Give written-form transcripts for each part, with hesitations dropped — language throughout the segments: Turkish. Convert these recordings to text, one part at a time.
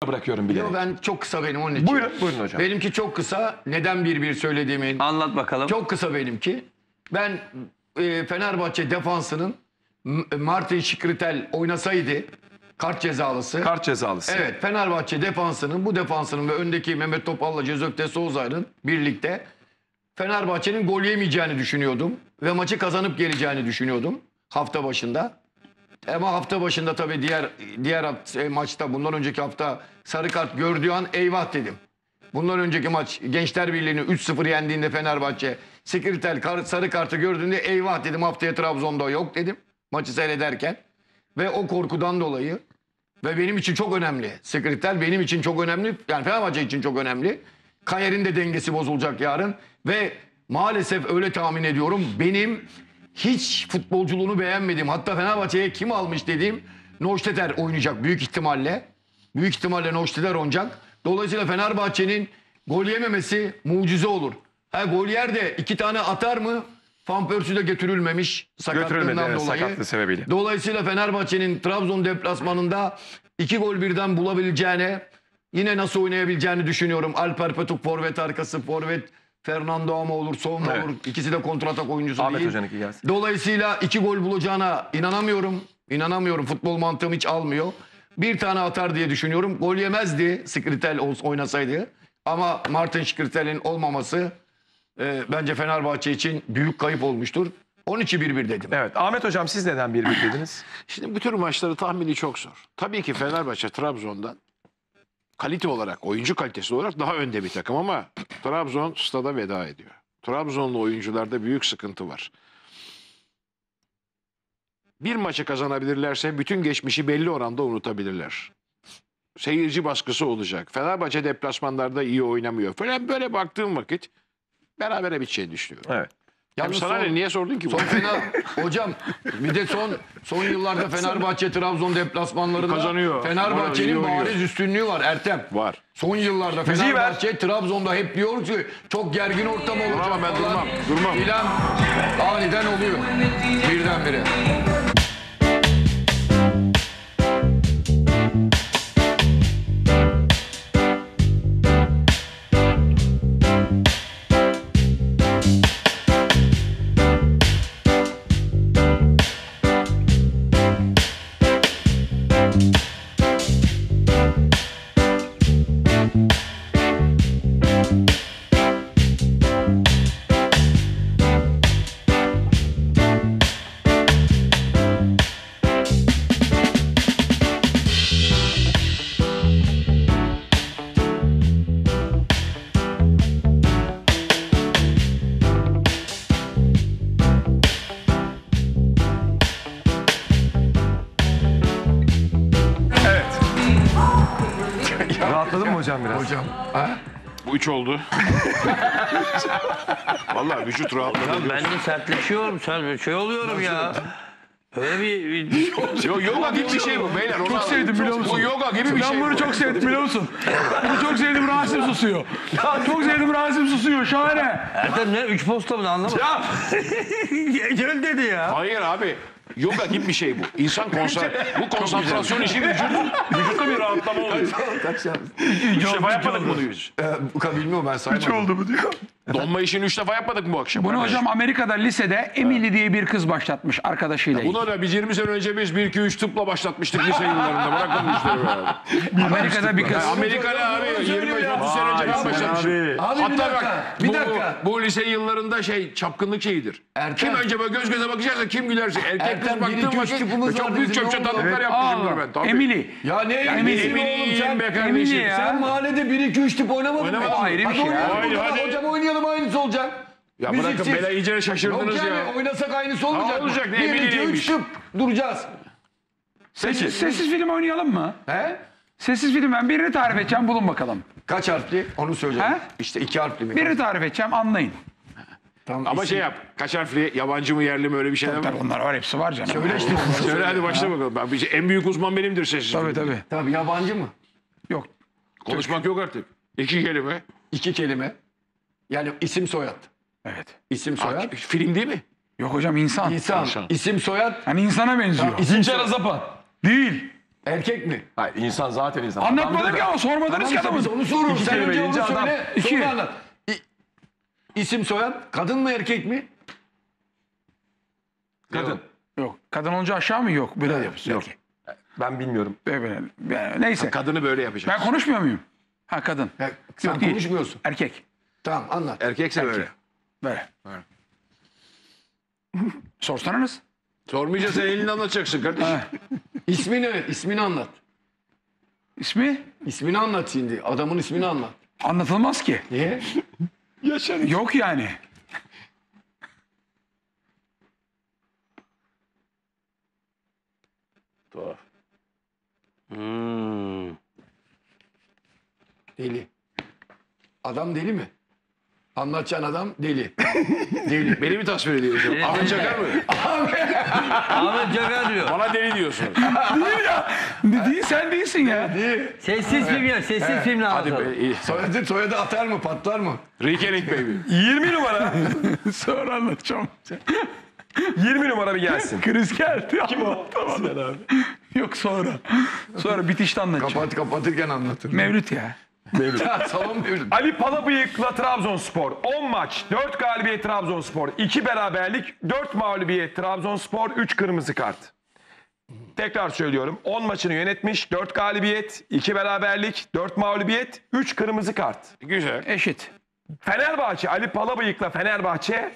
bırakıyorum bilerek. Yo, ben çok kısa benim onun için. Buyurun hocam. Benimki çok kısa. Neden 1-1 söylediğimin? Anlat bakalım. Çok kısa benimki. Ben Fenerbahçe defansının Martin Şikritel oynasaydı kart cezalısı. Kart cezalısı. Evet, Fenerbahçe defansının ve öndeki Mehmet Topal'la Josef de Souza'nın birlikte Fenerbahçe'nin gol yemeyeceğini düşünüyordum ve maçı kazanıp geleceğini düşünüyordum hafta başında. Ama hafta başında tabii diğer maçta, bundan önceki hafta sarı kart gördüğü an eyvah dedim. Bundan önceki maç Gençler Birliği'ni 3-0 yendiğinde Fenerbahçe Skritel sarı kartı gördüğünde eyvah dedim, haftaya Trabzon'da yok dedim maçı seyrederken. Ve o korkudan dolayı ve benim için çok önemli. Skritel benim için çok önemli. Yani Fenerbahçe için çok önemli. Kayer'in de dengesi bozulacak yarın. Ve maalesef öyle tahmin ediyorum. Benim hiç futbolculuğunu beğenmediğim, hatta Fenerbahçe'ye kim almış dediğim Neustadter oynayacak büyük ihtimalle. Büyük ihtimalle Neustadter oynayacak. Dolayısıyla Fenerbahçe'nin gol yememesi mucize olur. Gol yer de 2 tane atar mı? Van Persie de götürülmemiş sakatlığından evet, dolayı. sakatlığı sebebiyle. Dolayısıyla Fenerbahçe'nin Trabzon deplasmanında 2 gol birden bulabileceğine, yine nasıl oynayabileceğini düşünüyorum. Alper Petuk forvet arkası, forvet Fernando ama olur, Soğuma Evet. olur. İkisi de kontratak oyuncusu Ahmet değil. Hoca'nınki gelsin. Dolayısıyla 2 gol bulacağına inanamıyorum. İnanamıyorum. Futbol mantığım hiç almıyor. 1 tane atar diye düşünüyorum. Gol yemezdi Skritel oynasaydı. Ama Martin Skritel'in olmaması bence Fenerbahçe için büyük kayıp olmuştur. 12-1-1 dedim. Evet. Ahmet Hocam siz neden 1-1 dediniz? Şimdi bu tür maçları tahmini çok zor. Tabii ki Fenerbahçe Trabzon'dan kalite olarak, oyuncu kalitesi olarak daha önde bir takım ama Trabzon stada veda ediyor. Trabzonlu oyuncularda büyük sıkıntı var. Bir maçı kazanabilirlerse bütün geçmişi belli oranda unutabilirler. Seyirci baskısı olacak. Fenerbahçe deplasmanlarda iyi oynamıyor falan, böyle baktığım vakit berabere biteceğini düşünüyorum. Evet. Yalnız sana niye sordun ki? Son hocam bir de son yıllarda Fenerbahçe Trabzon deplasmanlarında Kazanıyor. Fenerbahçe'nin Var, iyi bariz üstünlüğü var Ertem. Var. Son yıllarda Müziği Fenerbahçe Trabzon'da hep diyoruz ki çok gergin ortam olacak. Durmam, ben falan. durmam. Filan aniden oluyor birdenbire. Rahatladın mı hocam biraz? Hocam. Bu 3 oldu. Vallahi vücut rahatladı. Ben de sertleşiyorum. Şey oluyorum ya. Öyle Yoga gibi bir şey bu beyler. Çok sevdim biliyor musun? Bu yoga gibi bir şey. Ben bunu çok sevdim biliyor musun? Bunu çok sevdim, Rasim susuyor. Çok sevdim, Rasim susuyor. Şahane. Ertem ne? 3 posta mı anlamadım. Ya Göl dedi ya. hayır abi. Yoga gibi bir şey bu. İnsan bu konsantrasyon işi vücutta bir rahatlama oluyor. Üç defa yapmadık bunu biz. Bilmiyorum ben saymadım. oldu bu diyor. Donma işini 3 defa yapmadık mı bu akşam? Bunu hocam Amerika'da lisede Emily diye bir kız başlatmış arkadaşıyla. Buna da biz 20 sene önce biz 1-2-3 tıpla başlatmıştık lise yıllarında. Bırakın bu işleri be. Amerika'da bir kız. Amerika'da abi 20-30 sene önce ben başlamıştım. Abi Hatta bak bir dakika. bu lise yıllarında çapkınlık şeyidir. Ertem. Kim önce böyle göz göze bakacaksa kim gülerse. Erkek kız Ertem, baktığım 1-2-3 vakit tıpımız çok var büyük bizim çöp oğlum. çatanlıklar yapmışımdır ben. Tabii. Emily. Ya ne Eminim be kardeşim. Emily ya. Sen mahallede 1-2-3 tip oynamadın mı? Oynamadım. Ayrı bir Hadi şey ya. oynayalım Haydi, o zaman. hadi. Hocam oynayalım aynısı olacak. Ya bırakın Müziksiz. bela iyice şaşırdınız Yok ya. yani oynasak aynısı olmayacak. olacak, ne Emily 1-2-3 neymiş? tıp duracağız. Sessiz film oynayalım mı? He? Sessiz film, ben birini tarif edeceğim, bulun bakalım. Kaç harfli? Onu söyleyeceğim. He? İşte 2 harfli mi? Birini tarif edeceğim, anlayın. Tamam, Ama isim- şey yap. Kaç harfli, yabancı mı yerli mi öyle bir şeyler var. Tabii onlar var, hepsi var canım. Söyle işte. Söyle hadi başla bakalım. En büyük uzman benimdir sessiz. Tabii film. tabii. Tabii yabancı mı? Yok. Konuşmak yok artık. 2 kelime. 2 kelime. Yani isim soyad. Evet. İsim soyad. Film değil mi? Yok hocam, insan. İnsan. İnsan. İsim soyad. Hani insana benziyor. İsim Tuncer Azapan. Değil. Erkek mi? Hayır, insan zaten insan. Anlatmadık Adamdır ya da. ama sormadınız ki Tamam, biz adamın. onu soruyoruz. İki Sen kelime önce onu deyince adam- söyle. İki. Sonra anlat. İsim soyad. Kadın mı erkek mi? Kadın. Yok. Kadın olunca aşağı mı? Yok. Böyle yapıyorsun. Yok. Ben bilmiyorum. Böyle. Neyse. Kadını böyle yapacak. Ben konuşmuyor muyum? Ha kadın. Sen Yok, değil. konuşmuyorsun. Erkek. Tamam anlat. Erkekse böyle. Böyle. Sorsanız. Sormayacağız, sen elini anlatacaksın kardeşim. İsmini evet. İsmini anlat. İsmi İsmini anlat şimdi. Adamın ismini anlat. anlatılmaz ki. Niye? Yok yani. Tuhaf. Deli. Adam deli mi? Anlatacağın adam deli. Deli. Beni mi tasvir ediyorsun? Ahmet Çakar mı? Ahmet Çakar diyor. Bana deli diyorsun. Değil sen değilsin ya. Sessiz film ya. Sessiz film Hadi lazım. be, iyi. Soyadı atar mı patlar mı? Rekening baby. 20 numara. Sonra anlatacağım. 20 numara bir gelsin. Kriz geldi. Kim o? Tamam. Yok sonra. Sonra bitişte anlatacağım. Kapatırken anlatır. Mevlüt ya. Salon mevlüt. Ali Palabıyık'la Trabzonspor. 10 maç, 4 galibiyet Trabzonspor, 2 beraberlik, 4 mağlubiyet Trabzonspor, 3 kırmızı kart. Tekrar söylüyorum. 10 maçını yönetmiş, 4 galibiyet, 2 beraberlik, 4 mağlubiyet, 3 kırmızı kart. Güzel. Eşit. Fenerbahçe, Ali Palabıyık'la Fenerbahçe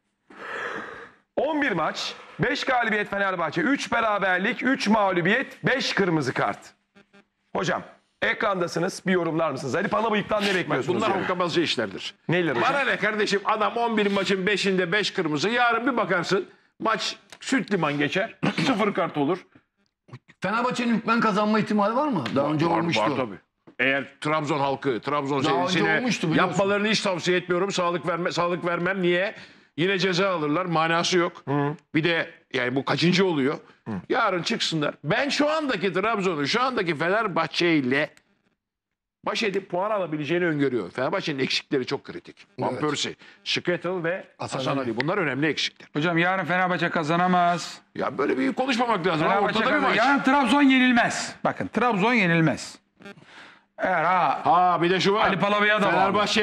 11 maç, 5 galibiyet Fenerbahçe, 3 beraberlik, 3 mağlubiyet, 5 kırmızı kart. Hocam ekrandasınız, bir yorumlar mısınız? Ali Palabıyık'tan ne bekliyorsunuz? Bunlar yani? hokkabazca işlerdir. Neyler hocam? Bana ne kardeşim, adam 11 maçın 5'inde 5 kırmızı. Yarın bir bakarsın maç süt liman geçer. 0 kart olur. Fenerbahçe'nin hükmen kazanma ihtimali var mı? Daha önce olmuştu. Var tabii. Eğer Trabzon halkı, Trabzon Daha önce seyircisine olmuştu, biliyorsun. yapmalarını hiç tavsiye etmiyorum. Sağlık vermem. Niye? Yine ceza alırlar. Manası yok. Bir de yani bu kaçıncı oluyor? Yarın çıksınlar. Ben şu andaki Trabzon'u, şu andaki Fenerbahçe ile baş edip puan alabileceğini öngörüyorum. Fenerbahçe'nin eksikleri çok kritik. Van Evet. Persie, Skritel ve Hasan Hasan Ali. Ali. Bunlar önemli eksikler. Hocam yarın Fenerbahçe kazanamaz. Ya böyle bir konuşmamak lazım. Ha, Fenerbahçe ortada bir maç. yarın Trabzon yenilmez. Bakın Trabzon yenilmez. Eğer Ha bir de şu var. Ali Palabı'ya da bağlı.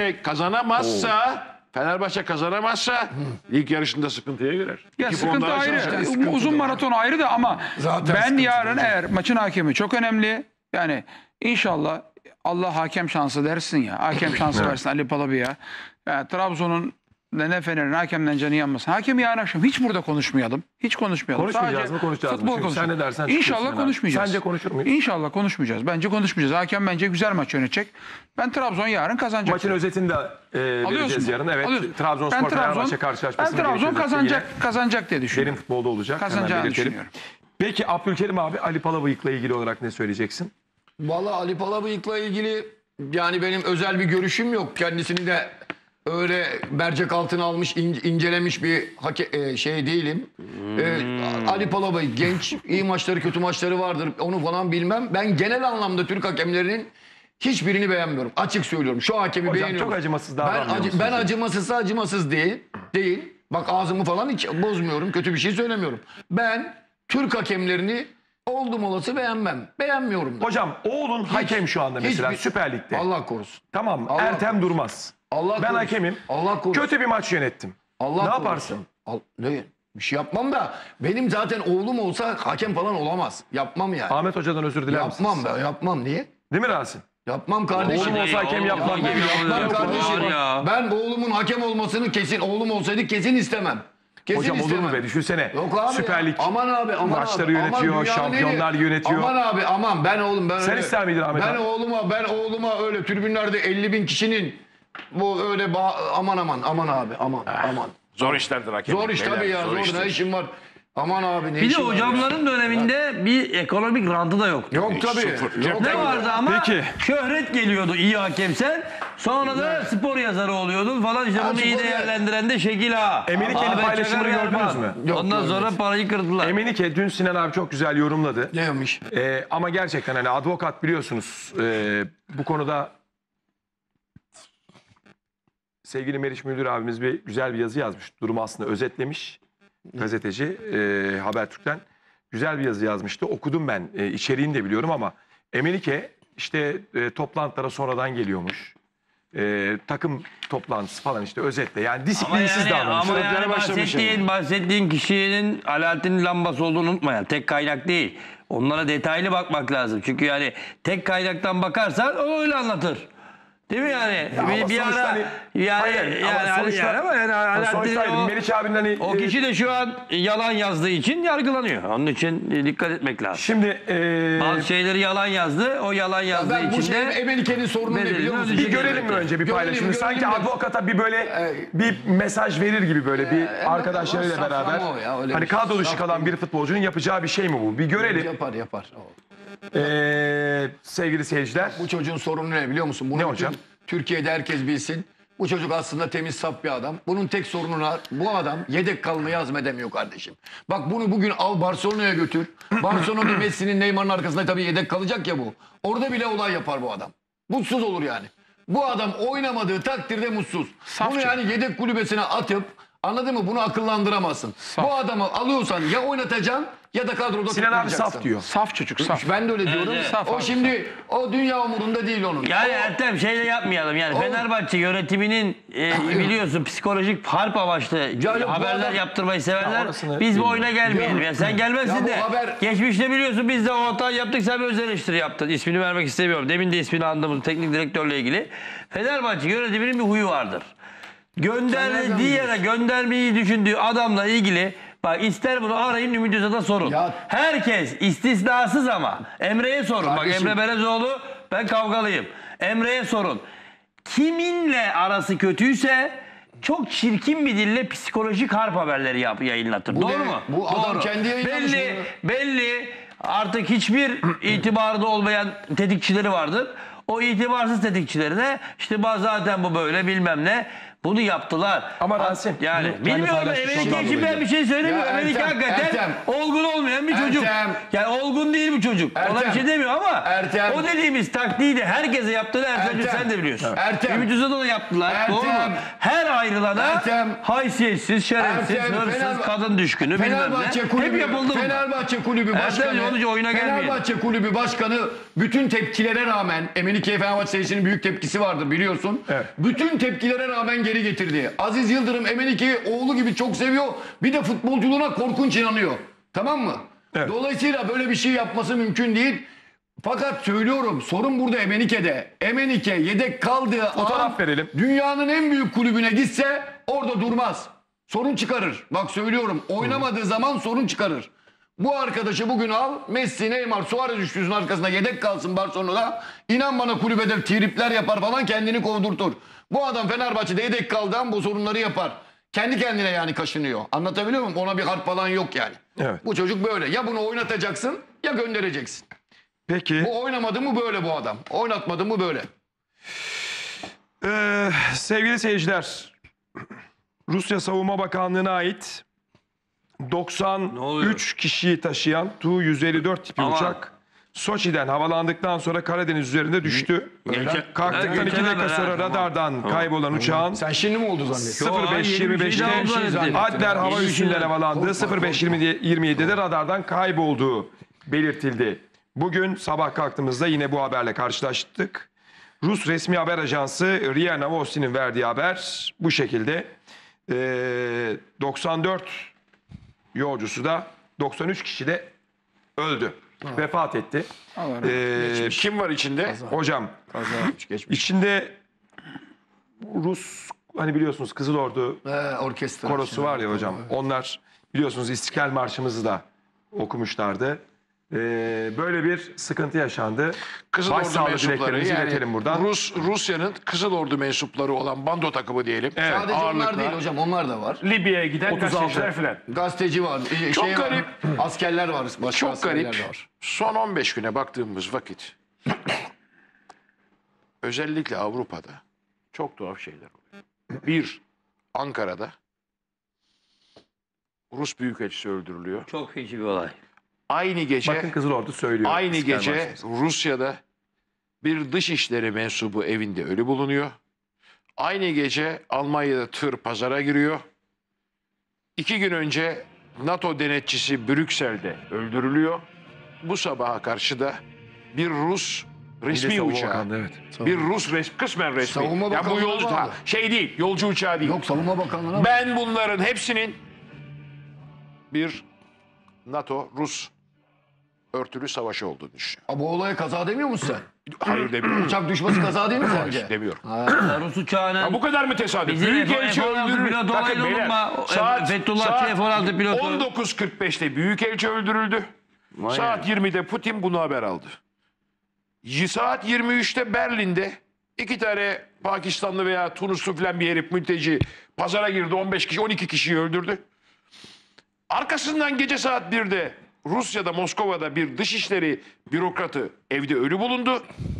Fenerbahçe kazanamazsa lig yarışında sıkıntıya girer. Ya 2 puan sıkıntı daha ayrı. aşağı. Uzun maraton ayrı da ama Zaten ben sıkıntı yarın hocam. eğer maçın hakemi çok önemli. Yani inşallah Allah hakem şansı dersin ya. Hakem şansı versin Ali Palabı'ya. Yani Trabzon'un ne Fener'in hakemden canı yanmasın. Hakem yarın akşam hiç burada konuşmayalım. Hiç konuşmayalım. Konuşmayacağız Sadece mı, konuşacağız mı? futbol Çünkü sen konuşalım. ne dersen İnşallah çıkıyorsun konuşmayacağız. Sence konuşur muyuz? İnşallah konuşmayacağız. Bence konuşmayacağız. Hakem bence güzel maç yönetecek. Ben Trabzon yarın kazanacak. Maçın özetini de vereceğiz yarın. Evet. Alıyorsun. Trabzonspor Fenerbahçe karşılaşmasını Ben Trabzon gerekirse yine kazanacak diye derin düşünüyorum. futbolda olacak. Hemen Kazanacağını belirtelim. düşünüyorum. Peki Abdülkerim abi Ali Palabıyık'la ilgili olarak ne söyleyeceksin? Valla Ali Palabıyık'la ilgili yani benim özel bir görüşüm yok. Kendisini de öyle mercek altına almış, incelemiş bir şey değilim. Ali Palabıyık genç, iyi maçları, kötü maçları vardır. Onu falan bilmem. Ben genel anlamda Türk hakemlerinin hiçbirini beğenmiyorum. Açık söylüyorum. Şu hakemi Hocam beğeniyorum. çok acımasız davranmıyor musunuz? Ben acımasızsa acımasız değil. Bak ağzımı falan hiç bozmuyorum. Kötü bir şey söylemiyorum. Ben Türk hakemlerini oldum olası beğenmem. Beğenmiyorum da. Hocam oğlun hakem şu anda mesela hiçbir- Süper Lig'de. Allah korusun. Tamam mı? Allah Ertem korusun. Durmaz. Allah Ben korusun. hakemim. Allah korusun. Kötü bir maç yönettim. Allah Ne korusun. yaparsın? Ne? Bir şey yapmam da benim zaten oğlum olsa hakem falan olamaz. Yapmam yani. Ahmet Hoca'dan özür diler Yapmam misiniz? ben. Yapmam. Niye? Değil mi Rasim? Yapmam kardeşim. Oğlum olsa hakem yapmam. Yapmam kardeşim. Ya. Ben oğlumun hakem olmasını oğlum olsaydı kesin istemem. Kesin Hocam olur istemem. mu be? Düşünsene. Yok abi Süper ya. Lig. Aman abi aman maçları abi. yönetiyor, Aman dünyanın şampiyonlar en iyi- yönetiyor. Aman abi aman ben Sen öyle, ister miydin Ahmet ben abi? oğluma öyle tribünlerde 50.000 kişinin bu öyle aman abi aman. Zor işlerdir hakem. Zor iş tabii ya zor iştir. ne işin var. Aman abi ne Bir de işin var ya? hocamların döneminde bir ekonomik rantı da yoktu. Yok tabii. Sıfır. Yok Ne tabii. vardı ama Peki. şöhret geliyordu iyi hakemsen. Sonra da spor yazarı oluyordun falan işte Ha, bunu iyi spor değerlendiren de Şekil Ağa. Emenike'nin Ahmet paylaşımını Çakar gördünüz Yarpan. mü? Yok, Ondan sonra görmedim. parayı kırdılar. Emenike dün Sinan abi çok güzel yorumladı. Ne yapmış? Ama gerçekten hani advokat biliyorsunuz bu konuda sevgili Meriç Müldür abimiz güzel bir yazı yazmış. Durumu aslında özetlemiş gazeteci Habertürk'ten. güzel bir yazı yazmıştı. Okudum ben. İçeriğini de biliyorum ama Emenike işte toplantılara sonradan geliyormuş. Takım toplantısı falan işte özetle. Yani disiplinsiz davranış. Ama yani bahsettiğin kişinin Alaaddin lambası olduğunu unutmayın. Tek kaynak değil. Onlara detaylı bakmak lazım. Çünkü yani tek kaynaktan bakarsan o öyle anlatır. Değil mi yani? Ama bir sonuçta ara hani- yani ama sonuçta- ama yani Alaaddin Sonuçta Meriç abinin hani o kişi de şu an yalan yazdığı için yargılanıyor. Onun için dikkat etmek lazım. şimdi Bazı şeyleri yalan yazdı. O yalan yazdığı Ben bu için şey de Emenike'nin sorunu ne bedelini biliyor musun? ödeyecek. bir görelim mi önce bir Görelim, paylaşımı? Sanki görelim de- advokata bir böyle bir mesaj verir gibi böyle bir arkadaşlarıyla saflama beraber. o ya, öyle Hani bir şey. kadro dışı Saf kalan değil. bir futbolcunun yapacağı bir şey mi bu? Bir görelim Yapar. sevgili seyirciler. Bu çocuğun sorunu ne biliyor musun? Bunu Ne bütün hocam? Türkiye'de herkes bilsin. Bu çocuk aslında temiz saf bir adam. Bunun tek sorunu bu adam yedek kalmayı hazmedemiyor kardeşim. Bak bunu bugün al Barcelona'ya götür. Barcelona'da Messi'nin Neymar'ın arkasında tabii yedek kalacak ya bu. Orada bile olay yapar bu adam. Mutsuz olur yani. Bu adam oynamadığı takdirde mutsuz. Saf Bunu yani yedek kulübesine atıp anladın mı? Bunu akıllandıramazsın. Bu adamı alıyorsan ya oynatacaksın ya da kadroda Sinan abi tutmayacaksın. saf diyor. Saf çocuk saf. Ben de öyle diyorum. Saf O abi, şimdi o dünya umurunda değil onun. yani O- Ertem şeyle yapmayalım yani Fenerbahçe yönetiminin biliyorsun psikolojik harp amaçlı bu haberler adam- yaptırmayı severler. orasını Biz bu bilmiyorum. oyuna gelmeyelim. Ya sen gelmezsin Ya bu de. haber- Geçmişte biliyorsun biz de o hatayı yaptık, sen bir öz eleştiri yaptın. İsmini vermek istemiyorum. Demin de ismini andığımız teknik direktörle ilgili. Fenerbahçe yönetiminin bir huyu vardır. Gönderdiği yere göndermeyi düşündüğü adamla ilgili bak ister bunu arayın Ümit Özat'a sorun. Ya- Herkes istisnasız ama Emre'ye sorun. Kardeşim- Bak Emre Belezoğlu ben kavgalıyım. Emre'ye sorun. Kiminle arası kötüyse çok çirkin bir dille psikolojik harp haberleri yayınlatır. Doğru ne? mu? Bu adam Doğru. kendi yayınlamış Belli artık hiçbir itibarda olmayan tetikçileri vardır. O itibarsız tetikçilerine işte zaten bu böyle bilmem ne. Bunu yaptılar. Ama Rasim, yani bunu kendi bilmiyorum paylaşmış Emenike ondan için ben dolayı. bir şey söylemiyorum. Ya Emenike Ertem, hakikaten Ertem. olgun olmayan bir çocuk. Ertem. Yani olgun değil bu çocuk. Ona Ertem. bir şey demiyor ama Ertem. o dediğimiz taktiği de herkese yaptığını Ertem'cim Ertem. sen de biliyorsun. Ertem. Ümit Özat'a da yaptılar. Ertem. Doğru mu? Her ayrılana Ertem. haysiyetsiz, şerefsiz, Ertem, hırsız, Fener- kadın düşkünü bilmem Fenerbahçe ne. kulübü, Hep yapıldı bunlar. Fenerbahçe kulübü başkanı, onun için oyuna gelmeyelim. Fenerbahçe kulübü başkanı bütün tepkilere rağmen Emenike'ye Fenerbahçe seyircisinin büyük tepkisi vardır biliyorsun. Evet. Bütün tepkilere rağmen geri getirdi. Aziz Yıldırım Emenike'yi oğlu gibi çok seviyor. Bir de futbolculuğuna korkunç inanıyor. Tamam mı? Evet. Dolayısıyla böyle bir şey yapması mümkün değil. Fakat söylüyorum sorun burada Emenike'de. Emenike yedek kaldığı Fotoğraf verelim. dünyanın en büyük kulübüne gitse orada durmaz. Sorun çıkarır. Bak söylüyorum oynamadığı zaman sorun çıkarır. Bu arkadaşı bugün al Messi, Neymar, Suarez üçlüsünün arkasında yedek kalsın Barcelona'da. İnan bana kulübede tripler yapar falan kendini kovdurtur. Bu adam Fenerbahçe'de yedek kaldığı an bu sorunları yapar. Kendi kendine yani kaşınıyor. Anlatabiliyor muyum? Ona bir harp falan yok yani. Evet. Bu çocuk böyle. Ya bunu oynatacaksın ya göndereceksin. Peki. Bu oynamadı mı böyle bu adam. Oynatmadı mı böyle. Sevgili seyirciler, Rusya Savunma Bakanlığı'na ait oluyor? 93 kişiyi taşıyan Tu-154 tipi Aman. uçak Soçi'den havalandıktan sonra Karadeniz üzerinde düştü. Kalktıktan 2 dakika sonra radardan kaybolan uçağın Sen şimdi mi oldu zannediyorsun? 05.25'te Adler hava üssünden havalandığı 05.27'de radardan kaybolduğu belirtildi. Bugün sabah kalktığımızda yine bu haberle karşılaştık. Rus resmi haber ajansı RIA Novosti'nin verdiği haber bu şekilde. 94 yolcusu da 93 kişi de öldü. Vefat etti. Kim var içinde? Hocam Geçmiş. içinde Rus hani biliyorsunuz Kızıl Ordu Orkestra. korosu var ya hocam. Onlar biliyorsunuz İstiklal Marşımızı da okumuşlardı. Böyle bir sıkıntı yaşandı. Kızıl Ordu Başsağlığı mensupları dileklerimizi iletelim buradan. Rusya'nın Kızıl Ordu mensupları olan bando takımı diyelim. Evet. Sadece onlar Ağırlıkla. değil hocam onlar da var. Libya'ya giden 36. gazeteciler falan. Gazeteci var. Çok var, garip. askerler var. Başka Çok askerler garip. de var. Son 15 güne baktığımız vakit özellikle Avrupa'da çok tuhaf şeyler oluyor. Bir, Ankara'da Rus Büyükelçisi öldürülüyor. Çok feci bir olay. Aynı gece Bakın Kızıl Ordu söylüyor. aynı İstiklal gece Marşımızı. Rusya'da bir dışişleri mensubu evinde ölü bulunuyor. Aynı gece Almanya'da tır pazara giriyor. 2 gün önce NATO denetçisi Brüksel'de öldürülüyor. Bu sabaha karşı da bir Rus resmi Savunma uçağı. Bakanlığı, evet. Bir Rus kısmen resmi. Savunma Ya bu Bakanlığı'na yolcu bağlı. şey değil, yolcu uçağı değil. Yok, Savunma Bakanlığı'na Ben bunların hepsinin bir NATO-Rus örtülü savaşı olduğunu düşünüyorum. Bu olaya kaza demiyor musun sen? Hayır demiyorum. Uçak düşmesi kaza değil mi sence? Demiyorum. Rus uçağının Ya bu kadar mı tesadüf? bizim Büyükelçi F-16 öldürüldü. pilotu Bakın olayını beyler, unutma. Fethullahçı F-16 pilotu. 19.45'te Büyükelçi öldürüldü. Saat 20'de Putin bunu haber aldı. Saat 23'te Berlin'de 2 tane Pakistanlı veya Tunuslu falan bir herif mülteci pazara girdi, 15 kişi 12 kişiyi öldürdü. Arkasından gece saat 1'de Rusya'da, Moskova'da bir dışişleri bürokratı evde ölü bulundu.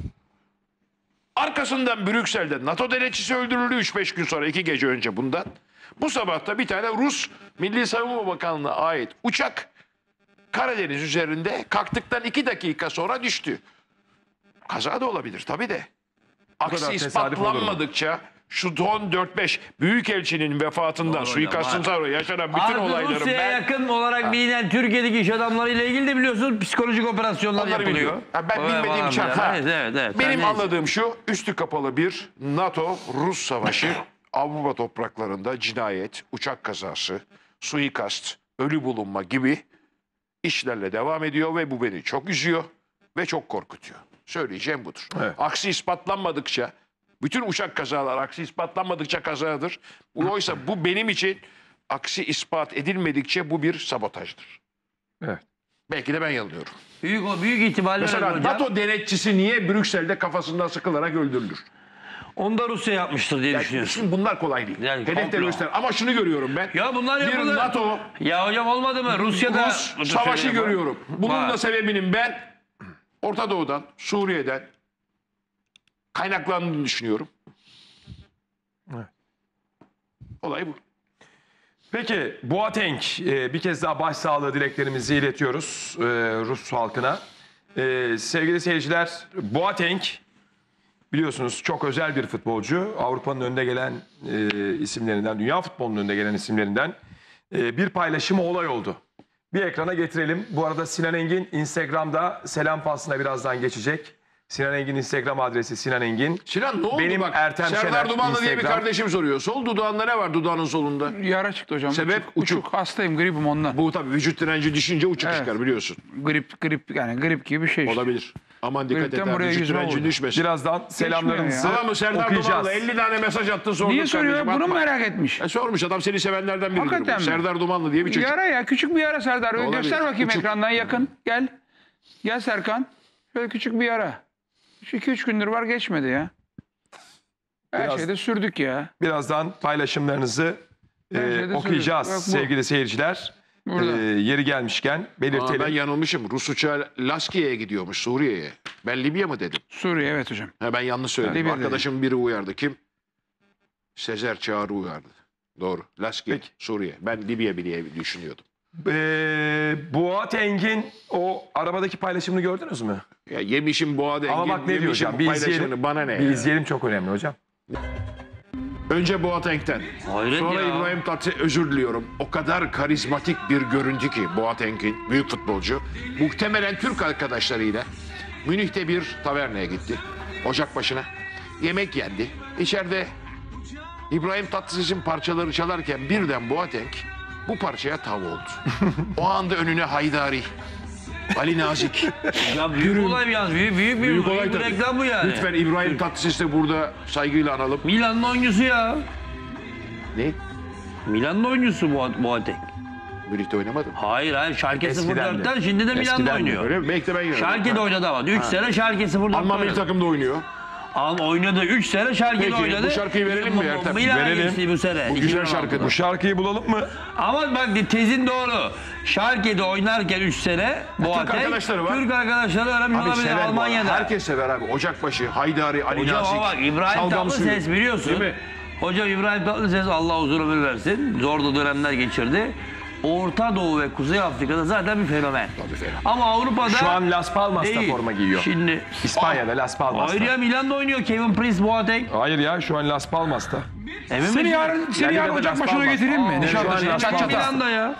Arkasından Brüksel'de NATO denetçisi öldürüldü 3-5 gün sonra, 2 gece önce bundan. Bu sabah da bir tane Rus Milli Savunma Bakanlığı'na ait uçak Karadeniz üzerinde kalktıktan 2 dakika sonra düştü. Kaza da olabilir tabii de. Aksi kadar tesadüf olur mu? ispatlanmadıkça şu son 4-5 Büyükelçinin vefatından, Doğru suikastından hocam, sonra yaşanan bütün Artık olayların Rusya'ya yakın olarak bilinen Türkiye'deki iş adamlarıyla ilgili de biliyorsun psikolojik operasyonlar onları yapılıyor. biliyorum. Ha, ben Öyle bilmediğim falan için. filan. Ha. Evet. Benim Neyse. anladığım şu, üstü kapalı bir NATO-Rus savaşı, Avrupa topraklarında cinayet, uçak kazası, suikast, ölü bulunma gibi işlerle devam ediyor ve bu beni çok üzüyor ve çok korkutuyor. Söyleyeceğim budur. Evet. Aksi ispatlanmadıkça, bütün uçak kazalar aksi ispatlanmadıkça kazadır. Oysa bu benim için aksi ispat edilmedikçe bu bir sabotajdır. Evet. Belki de ben yanılıyorum. Büyük ihtimalle Mesela öyle hocam. NATO denetçisi niye Brüksel'de kafasından sıkılarak öldürülür? Onu da Rusya yapmıştır diye Yani düşünüyorsun. şimdi bunlar kolay değil. Yani Hedefleri komplo. göster. Ama şunu görüyorum ben. Ya bunlar bir yapılır. NATO Ya hocam olmadı mı? Rusya'da Rus savaşı görüyorum. Bunun Var. da sebebinin ben Orta Doğu'dan, Suriye'den kaynaklandığını düşünüyorum. Evet. Olay bu. Peki Boateng, bir kez daha başsağlığı dileklerimizi iletiyoruz Rus halkına. Sevgili seyirciler, Boateng biliyorsunuz çok özel bir futbolcu. Avrupa'nın önde gelen isimlerinden, dünya futbolunun önde gelen isimlerinden bir paylaşımı olay oldu. Bir ekrana getirelim. Bu arada Sinan Engin Instagram'da selam faslına birazdan geçecek. Sinan Engin Instagram adresi Sinan Engin. Sinan ne oldu Benim bak? Ertem Serdar Şener Dumanlı diye bir Instagram. kardeşim soruyor. Sol dudağında ne var, dudağının solunda? Yara çıktı hocam. Sebep? Uçuk. Hastayım, gripim ondan. Bu tabii vücut direnci düşünce uçuk Evet. çıkar biliyorsun. Grip yani grip gibi bir şey işte. Olabilir. Aman dikkat et. Gripten ha, buraya Vücut yüzme direncin vurdu. düşmesin. Birazdan selamlarımızı Tamam mı Serdar okuyacağız. Dumanlı 50 tane mesaj attın sordun. Niye soruyor? kardeşim, Bunu mu atma. merak etmiş? Sormuş adam, seni sevenlerden biridir. Hakikaten bu. mi? Serdar Dumanlı diye bir çocuk. Yara ya, küçük bir yara Serdar. Olabilir. Göster bakayım Uçuk. ekrandan yakın. Gel. Gel Serkan. Şöyle küçük bir yara. 2-3 gündür var, geçmedi ya. Her Biraz- şeyde sürdük ya. Birazdan paylaşımlarınızı Bence de okuyacağız söyleyeyim. Bak bu. sevgili seyirciler. Burada. Yeri gelmişken Aa, belirtelim. ben yanılmışım. Rus uçağı Laskiye'ye gidiyormuş, Suriye'ye. Ben Libya mı dedim? Suriye, evet hocam. Ha, ben yanlış söyledim. Libya Arkadaşım biri uyardı. Kim? Sezer Çağrı uyardı. Doğru. Laskiye, Peki. Suriye. Ben Libya diye düşünüyordum. Boateng'in o arabadaki paylaşımını gördünüz mü? Ya yemişim boğa dengin. Ama bak ne diyor yemişim hocam. Bir paylaşımını, izleyelim. bana ne Bir ya? izleyelim, çok önemli hocam. Önce Boateng'ten. Hayret Sonra ya. İbrahim Tatlıses, özür diliyorum. O kadar karizmatik bir görüntü ki Boateng'in, büyük futbolcu. Muhtemelen Türk arkadaşlarıyla Münih'te bir taverneye gitti. Ocak başına. Yemek yendi. İçeride İbrahim Tatlıses'in parçaları çalarken birden Boateng bu parçaya tav oldu. O anda önüne Haydari, Ali Nazik. Ya büyük olay yalnız. Büyük bir tabii. reklam bu yani. Lütfen İbrahim Tatlıses'i de burada saygıyla analım. Milan'ın oyuncusu ya. Ne? Milan'ın oyuncusu Boateng. Münih'te oynamadım. Hayır. Schalke Eskiden de. 04'ten şimdi de Milan'da Eskiden de. oynuyor. Öyle mi? Belki de ben yanıldım. Schalke'de oynadı ama. 3 sene Schalke 04'te Alman milli oynadı. takımda oynuyor. Oynadı 3 sene Schalke'de Peki, oynadı. bu şarkıyı verelim mi Ertem? Milan'a Verelim. geçti bu sene. Bu güzel 2016'da. şarkı. Bu şarkıyı bulalım mı? Ama bak tezin doğru. Schalke'de oynarken 3 sene Boateng. arkadaşları var. Türk arkadaşları öğrenmiş Abi olabilir sever bu arada. Almanya'da. Herkes sever abi. Ocakbaşı, Haydari, Ali Hocam Nazik, ama bak İbrahim Şalgam suyu. Tatlıses biliyorsun. Değil mi? Hocam İbrahim Tatlıses Allah uzun ömür versin. Zor da dönemler geçirdi. Orta Doğu ve Kuzey Afrika'da zaten bir fenomen. Tabii fenomen. Ama Avrupa'da Şu an Las Palmas'ta değil. forma giyiyor. Şimdi İspanya'da Las Palmas'ta. hayır ya Milan'da oynuyor Kevin Prince Boateng. Hayır ya, şu an Las Palmas'ta. Emin Seni misin? yarın Yani Ocak Las başına Palmas. getireyim mi? Aa, Nişantaşı. şu an Las Çat çata. Palmas. Milan'da ya.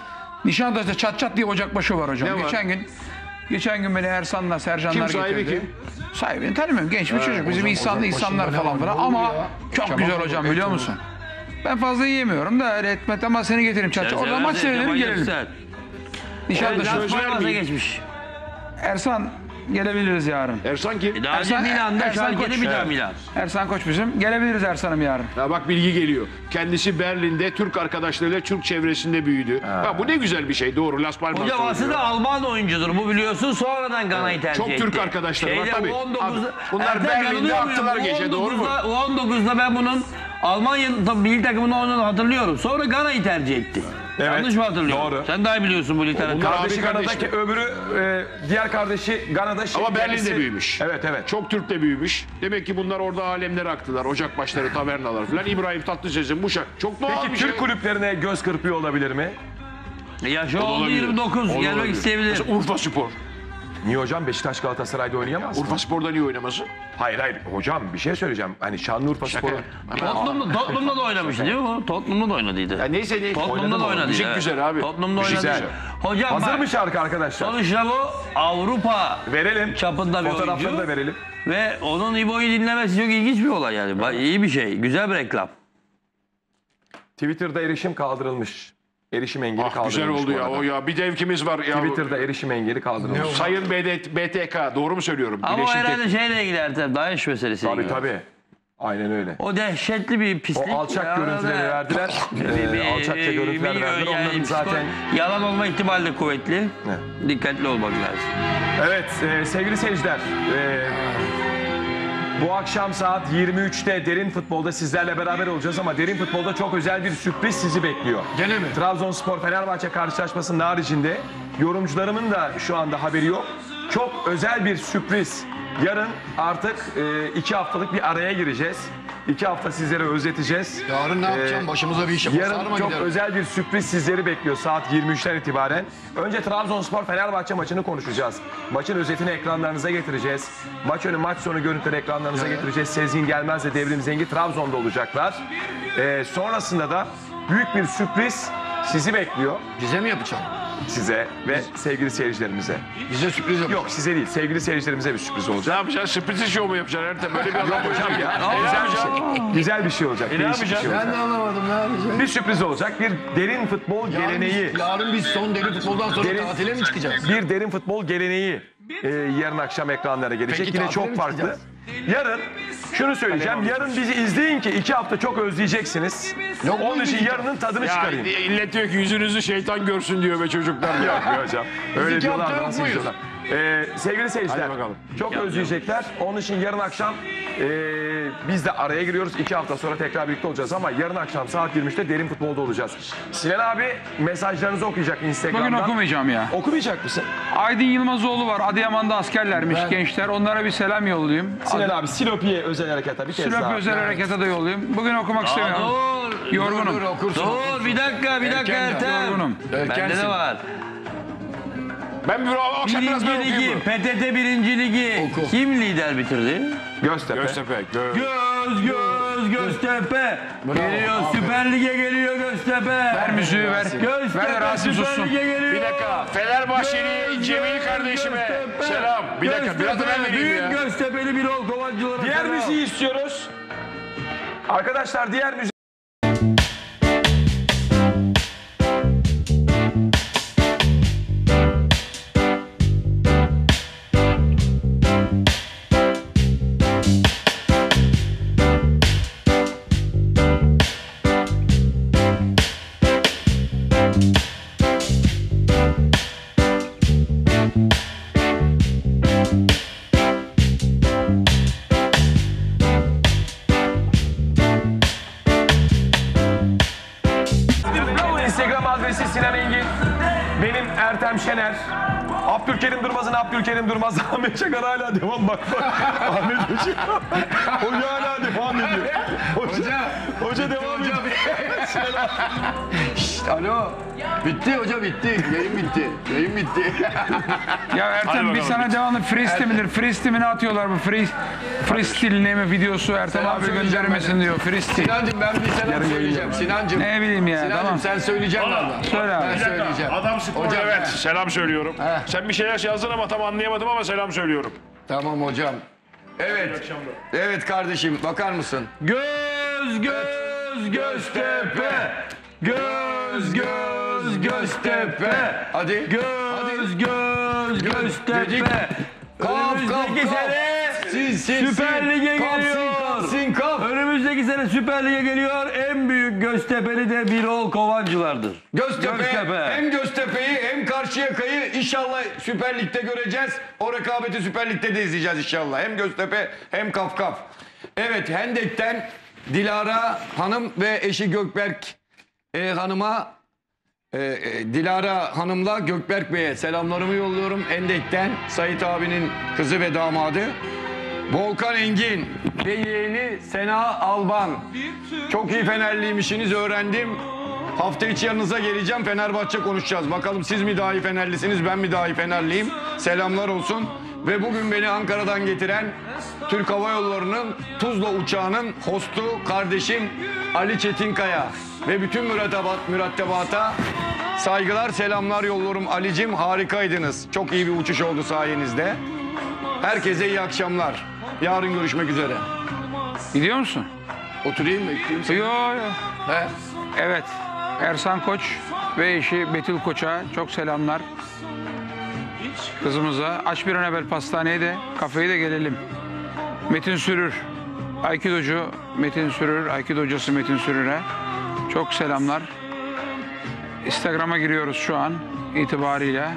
Nişantaşı'da çat çat diye ocakbaşı var hocam. Ne var? Geçen gün beni Ersan'la Sercanlar Kim sahibi getirdi. kim? Sahibini tanımıyorum. Genç bir çocuk. Bizim insanlar ne falan var, falan. ne Ama oluyor ya? çok Kemal güzel Bey, hocam et biliyor olur. musun? Ben fazla yiyemiyorum da öyle etmet ama seni getireyim çat çat. Orada maç seyredelim gelelim. Nişantaşı. söz vermeyin. geçmiş. Ersan gelebiliriz yarın. Ersan kim? Daha önce Ersan- Milan'da, Ersan Schalke'de Koç. bir daha Evet. Milan. Ersan Koç bizim. Gelebiliriz Ersan'ım yarın. Ya bak bilgi geliyor. Kendisi Berlin'de Türk arkadaşlarıyla Türk çevresinde büyüdü. Ha, bu ne güzel bir şey. Doğru. Las Palmas'ta Hocam oynuyor. aslında Alman oyuncudur bu biliyorsun. Sonradan Gana'yı tercih Çok etti. Türk arkadaşları var tabii. U19'da Abi, bunlar Ertem, Berlin'de yanılıyor muyum? attılar gece, doğru mu? U19'da ben bunun Almanya milli takımında oynadığını hatırlıyorum. Sonra Gana'yı tercih etti. Evet, Yanlış mı hatırlıyorum? doğru. Sen daha iyi biliyorsun bu literatürü. Bunlar Kardeşi abi kardeş. Gana'daki öbürü diğer kardeşi Gana'da. Ama Berlin'de kendisi- büyümüş. Evet evet. Çok Türk de büyümüş. Demek ki bunlar orada alemler aktılar. Ocak başları, tavernalar falan. İbrahim Tatlıses'in bu çok doğal Peki bir Türk şey. kulüplerine göz kırpıyor olabilir mi? Yaşı oldu Olabilir. 29. O da Gelmek olabilir. isteyebilir. Mesela Urfa Spor. Niye hocam Beşiktaş Galatasaray'da oynayamaz mı? Urfa Spor'da niye oynaması? Hayır hocam bir şey söyleyeceğim. Hani Şanlıurfa Şaka. Spor'u. Tottenham'da da oynamıştı değil mi bu? Tottenham'da da oynadıydı. Ya neyse ne. Tottenham'da da oynadı. Müzik güzel abi. Tottenham'da Müzik oynadı. güzel. Hocam Hazır bak, mı şarkı arkadaşlar? sonuçta bu Avrupa Verelim. çapında bir Fotoğrafları oyuncu. da verelim. Ve onun İbo'yu dinlemesi çok ilginç bir olay yani. İyi bir şey. Güzel bir reklam. Twitter'da erişim kaldırılmış. Erişim engeli Ah kaldırılmış. güzel oldu bu ya. arada. O ya bir devkimiz var ya. Twitter'da erişim engeli kaldırılmış. Sayın BTK doğru mu söylüyorum? Ama o Birleşim herhalde Tek- şeyle ilgili Ertem. DAEŞ meselesiyle Tabii ilgili. tabii. Aynen öyle. O dehşetli bir pislik. O alçak görüntüleri verdiler. Alçakça görüntüler verdiler. Onların zaten... Yalan olma ihtimali de kuvvetli. Dikkatli olmak lazım. Evet sevgili seyirciler. Bu akşam saat 23'te Derin Futbol'da sizlerle beraber olacağız ama Derin Futbol'da çok özel bir sürpriz sizi bekliyor. Gene mi? Trabzonspor-Fenerbahçe karşılaşmasının haricinde yorumcularımın da şu anda haberi yok. Çok özel bir sürpriz. Yarın artık 2 haftalık bir araya gireceğiz. 2 hafta sizlere özleteceğiz. Yarın ne yapacağım? Başımıza bir iş yapar Yarın mı çok giderim? özel bir sürpriz sizleri bekliyor saat 23'ten itibaren. Önce Trabzonspor-Fenerbahçe maçını konuşacağız. Maçın özetini ekranlarınıza getireceğiz. Maç önü maç sonu görüntüleri ekranlarınıza getireceğiz. Sezgin Gelmez ve Devrim Zengi Trabzon'da olacaklar. Sonrasında da büyük bir sürpriz sizi bekliyor. Bize mi yapacağım? Size ve sevgili seyircilerimize. Bize sürpriz yapacağım. Yok size değil, sevgili seyircilerimize bir sürpriz Ne olacak. yapacaksın? Sürpriz show mu yapacaksın Ertem? Böyle bir adam Hocam ya, güzel bir şey. Güzel bir şey olacak. değişik bir şey olacak. Ben de anlamadım ne yapacağım. Bir sürpriz olacak. Bir derin futbol geleneği. Yarın biz son derin futboldan sonra Derin- tatile mi çıkacağız? Bir derin futbol geleneği yarın akşam ekranlara gelecek. Peki Yine tatile çok mi farklı. çıkacağız? Yarın şunu söyleyeceğim. Yarın bizi izleyin ki 2 hafta çok özleyeceksiniz. Yok, Onun için izleyeceğim. yarının tadını Ya çıkarayım. millet diyor ki yüzünüzü şeytan görsün diyor be çocuklar. Yok be hocam. Öyle iki diyorlar hafta da yok nasıl muyuz? diyorlar. Sevgili seyirciler, Hadi bakalım. çok özleyecekler. Onun için yarın akşam biz de araya giriyoruz. 2 hafta sonra tekrar birlikte olacağız ama yarın akşam saat 23'te derin futbolda olacağız. Sinan abi mesajlarınızı okuyacak Instagram'dan. Bugün okumayacağım ya. Okumayacak mısın? Aydın Yılmazoğlu var. Adıyaman'da askerlermiş gençler. Onlara bir selam yollayayım. Sinan abi Silopi'ye özel harekata bir kez Sinop daha. özel harekete de yollayayım. Bugün okumak istemiyorum. Dur. Yorgunum. Dur, okursun. Dur bir dakika Erken ya, Ertem. Yorgunum. Bende de Erkensin. var. Ben bir akşam biraz ben Birinci okuyayım Ligi, mı? PTT Birinci Ligi. Oku. Kim lider bitirdi? Göztepe. Göztepe. Göztepe. Geliyor Süper Lig'e geliyor Göztepe. Ver müziği ver. Göztepe Ver de Rasim Süper sussun. Lig'e geliyor. Bir dakika. Fenerbahçeli Cemil kardeşime selam. Bir dakika biraz da ben vereyim Büyük ya. Göztepe'li bir ol Kovancılara Diğer selam. müziği istiyoruz. Arkadaşlar diğer müziği. Instagram adresi Sinan Engin. Benim Ertem Şener. Abdülkerim Durmaz'ın Abdülkerim Durmaz. Ahmet Çakar hala devam bak. Ahmet Hoca. Hoca hala devam ediyor. Hoca devam ediyor. Alo. Bitti hoca bitti. Yayın bitti. Yayın bitti. Ya Ertem bir sana devamlı freestyle midir? Freestyle'ini atıyorlar bu freestyle ne mi videosu Ertem Selam abi söyleyeceğim göndermesin ben. diyor freestyle. Sinancım ben bir selam söyleyeceğim. Sinancım. Ne bileyim ya Sinancım tamam. sen söyleyeceksin galiba. Söyle abi. Ben söyleyeceğim. Adam spor Hocam, evet. he. Selam söylüyorum. He. Sen bir şeyler yazdın ama tam anlayamadım ama selam söylüyorum. Tamam hocam. Evet. Evet kardeşim bakar mısın? Göz göz Göztepe. Göz göz Göztepe. Hadi. Göz göz Dedik. Göztepe. Önümüzdeki sene Süper Lig'e geliyor. Kap. Önümüzdeki sene Süper Lig'e geliyor. En büyük Göztepe'li de Birol Kovancılar'dır. Göztepe. Hem Göztepe'yi hem Karşıyaka'yı inşallah Süper Lig'de göreceğiz. O rekabeti Süper Lig'de de izleyeceğiz inşallah. Hem Göztepe hem Kafkaf. Evet Hendek'ten Dilara Hanım ve eşi Gökberk Hanım'a Dilara Hanım'la Gökberk Bey'e selamlarımı yolluyorum. Hendek'ten Sait abinin kızı ve damadı. Volkan Engin ve yeğeni Sena Alban. Çok iyi Fenerliymişsiniz öğrendim. Hafta içi yanınıza geleceğim. Fenerbahçe konuşacağız. Bakalım siz mi daha iyi Fenerlisiniz, ben mi daha iyi Fenerliyim? Selamlar olsun. Ve bugün beni Ankara'dan getiren Türk Hava Yolları'nın Tuzla uçağının hostu kardeşim Ali Çetinkaya ve bütün mürettebata saygılar, selamlar yolluyorum. Ali'cim harikaydınız. Çok iyi bir uçuş oldu sayenizde. Herkese iyi akşamlar. Yarın görüşmek üzere. Gidiyor musun? Oturayım mı? Bekleyeyim seni. Yo yo. He? Evet. Ersan Koç ve eşi Betül Koç'a çok selamlar. Kızımıza. Aç bir an evvel pastaneye de kafeye de gelelim. Metin Sürür. Aikidocu Metin Sürür. Aikido hocası Metin Sürür'e çok selamlar. Instagram'a giriyoruz şu an itibariyle.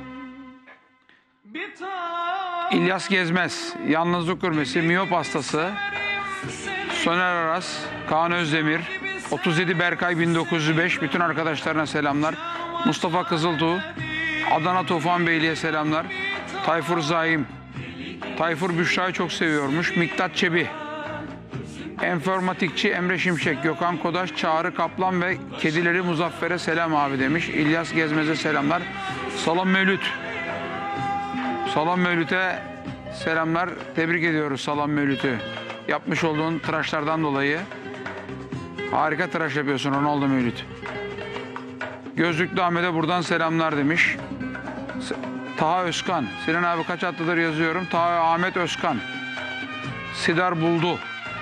İlyas Gezmez. Yalnızlık görmesi. Miyop hastası. Soner Aras. Kaan Özdemir. 37 Berkay 1905. Bütün arkadaşlarına selamlar. Mustafa Kızıltuğ. Adana Tufan Beyliğe selamlar. Tayfur Zaim. Tayfur Büşra'yı çok seviyormuş. Miktat Çebi. Enformatikçi Emre Şimşek. Gökhan Kodaş, Çağrı Kaplan ve Kedileri Muzaffer'e selam abi demiş. İlyas Gezmez'e selamlar. Salon Mevlüt. Salon Mevlüt'e selamlar. Tebrik ediyoruz Salon Mevlüt'ü. Yapmış olduğun tıraşlardan dolayı. Harika tıraş yapıyorsun Ronaldo Mevlüt. Gözlüklü Ahmet'e buradan selamlar demiş. Taha Özkan. Sinan abi kaç haftadır yazıyorum. Taha Ahmet Özkan. Sidar Buldu.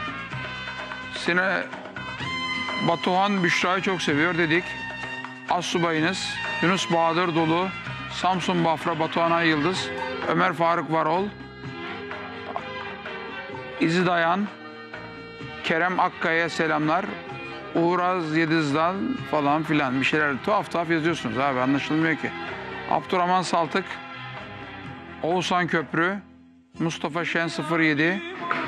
Batuhan Büşra'yı çok seviyor dedik. Assubayınız. Yunus Bahadır Dolu. Samsun Bafra Batuhan Ay Yıldız. Ömer Faruk Varol. İzi Dayan. Kerem Akkaya'ya selamlar. Uğraz Yediz'den falan filan bir şeyler tuhaf tuhaf yazıyorsunuz abi anlaşılmıyor ki. Abdurrahman Saltık. Oğuzhan Köprü. Mustafa Şen 07.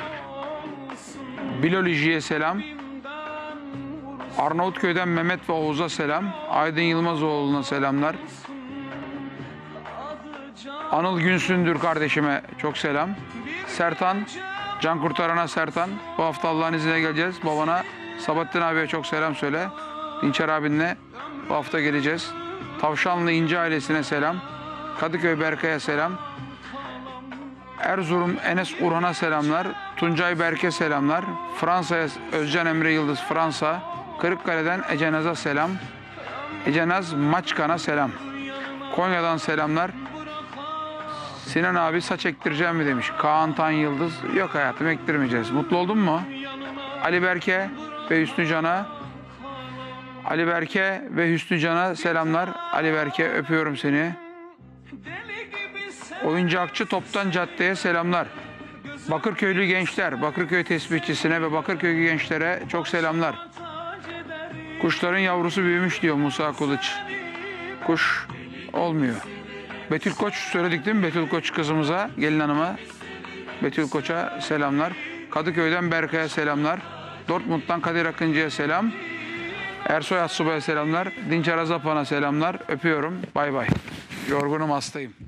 Bilal İji'ye selam. Arnavutköy'den Mehmet ve Oğuz'a selam. Aydın Yılmazoğlu'na selamlar. Anıl Günsündür kardeşime çok selam. Sertan, Can Kurtaran'a Sertan. Bu hafta Allah'ın izniyle geleceğiz. Babana Sabahattin abiye çok selam söyle. Dinçer abinle bu hafta geleceğiz. Tavşanlı İnce ailesine selam. Kadıköy Berkay'a selam. Erzurum Enes Urhan'a selamlar. Tuncay Berk'e selamlar. Fransa'ya Özcan Emre Yıldız Fransa. Kırıkkale'den Ecenaz'a selam. Ecenaz Maçkan'a selam. Konya'dan selamlar. Sinan abi saç ektireceğim mi demiş. Kaan Tan Yıldız. Yok hayatım ektirmeyeceğiz. Mutlu oldun mu? Ali Berke ve Hüsnü Can'a. Ali Berke ve Hüsnü Can'a selamlar. Ali Berke öpüyorum seni. Oyuncakçı Toptan Cadde'ye selamlar. Bakırköylü gençler, Bakırköy tesbihçisine ve Bakırköy gençlere çok selamlar. Kuşların yavrusu büyümüş diyor Musa Kılıç. Kuş olmuyor. Betül Koç söyledik değil mi? Betül Koç kızımıza, gelin hanıma. Betül Koç'a selamlar. Kadıköy'den Berkay'a selamlar. Dortmund'dan Kadir Akıncı'ya selam. Ersoy Atsubay'a selamlar. Dinçer Azapan'a selamlar. Öpüyorum. Bay bay. Yorgunum, hastayım.